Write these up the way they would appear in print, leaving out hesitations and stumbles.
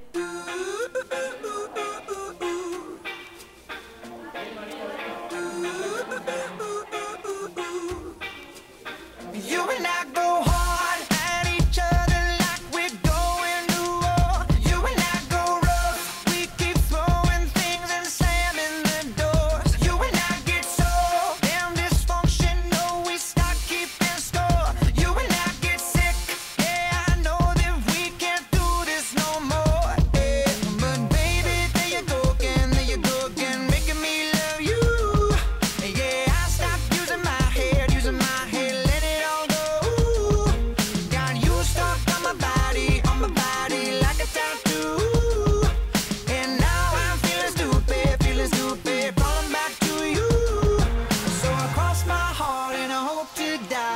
You and I go hard at each other like we're going to war. You and I go rough, we keep throwing things and slamming the doors. You and I get so damn dysfunctional, we start keeping score. You and I get sick, yeah, I know that we can't do this no more. Yeah. But baby, there you go again, making me love you. Yeah, I stopped using my head, let it all go. Got you stuck on my body like a tattoo. And now I'm feeling stupid, falling back to you. So I cross my heart and I hope to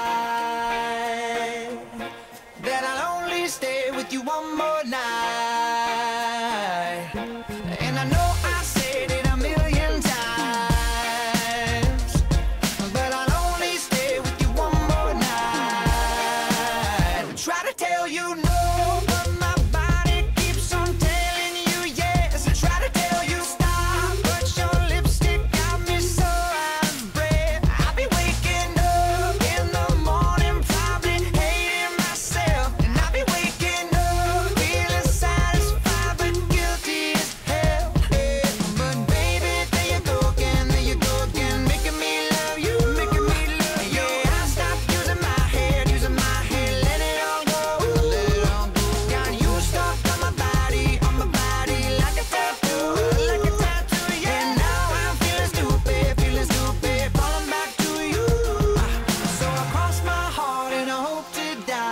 die that I'll only stay with you one more night. And I know I said it a million times, but I'll only stay with you one more night. Try to tell you no, but my body keeps on telling you yes. Try to tell you stop, but your lipstick got me so out of breath. I'll be waking up in the morning, probably hating myself. And I'll be waking up feeling satisfied but guilty as hell. Yeah. But baby, there you go again, making me love you. Yeah, I stopped using my head, let it all go. Got you stuck on my body like a tattoo. And now I'm feeling stupid, falling back to you. So I cross my heart and I hope to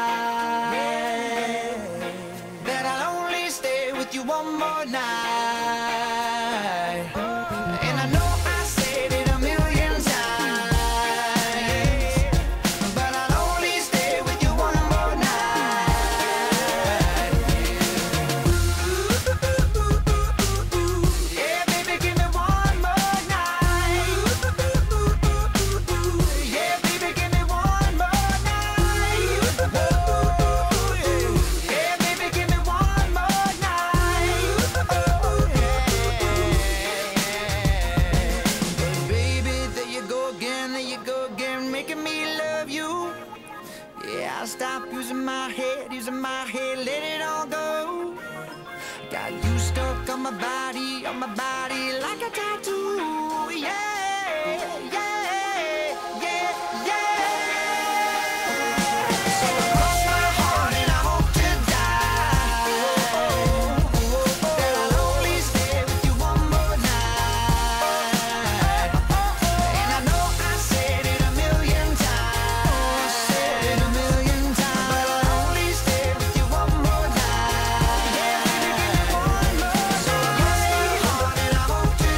die that I'll only stay with you one more night. And I know I said it a million times, but I'll only stay with you one more night. Yeah, baby, give me one more night. Yeah, baby, give me one more night. Yeah, baby, give me one more night. Baby, there you go again, making me love you. Yeah, I'll stop using my head, let it all go. Got you stuck on my body like a tattoo. Yeah, So I cross my heart and I hope to die that I'll only stay with you one more night. And I know I said it a million times, but I'll only stay with you one more night. Yeah, baby, give me one more. So I cross my heart and I hope to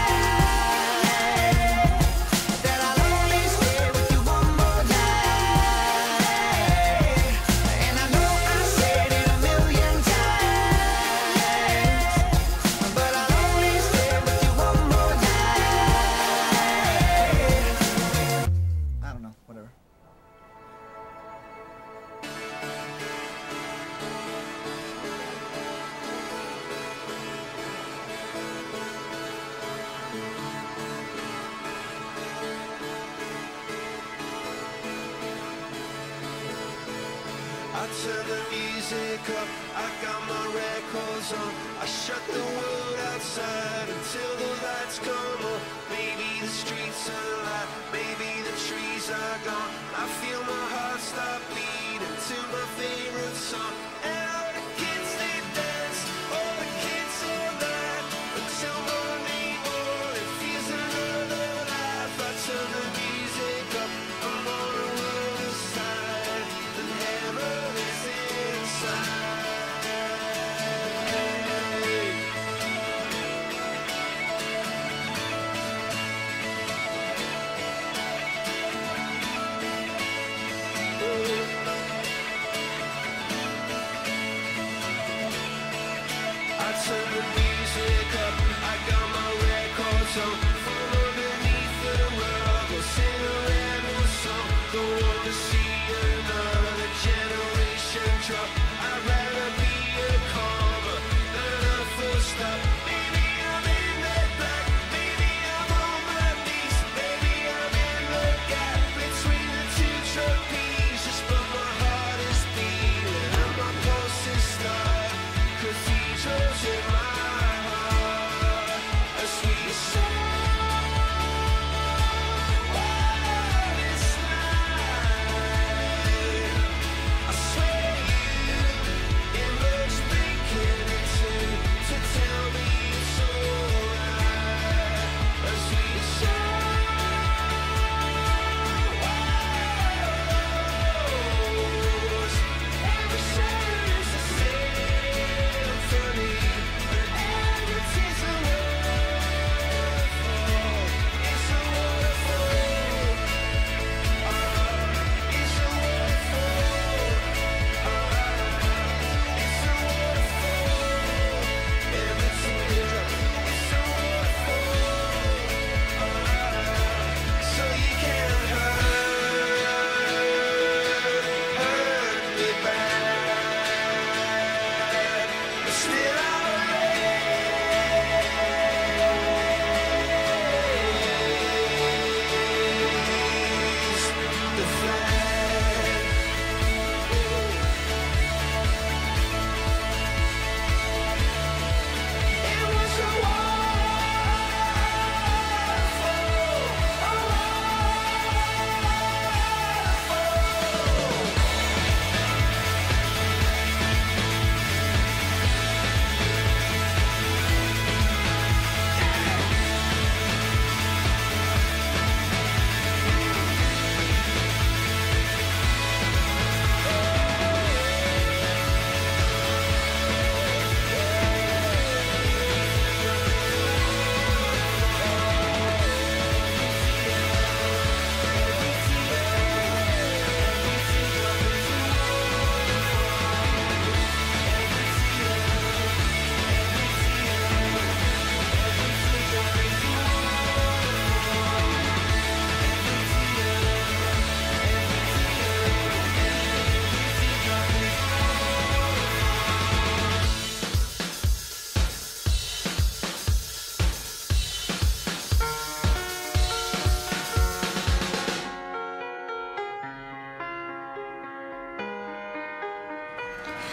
I turn the music up, I got my records on. I shut the world outside until the lights come on. Maybe the streets are alive, maybe the trees are gone. I feel my heart stop beating to my favorite song. And all the kids, they dance, all the kids all night until morning, it feels another life. I turn the music up, I'm on the world aside, and heaven is inside.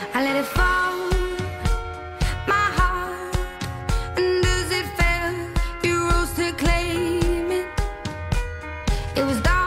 I let it fall, my heart. And as it fell, you rose to claim it. It was dark.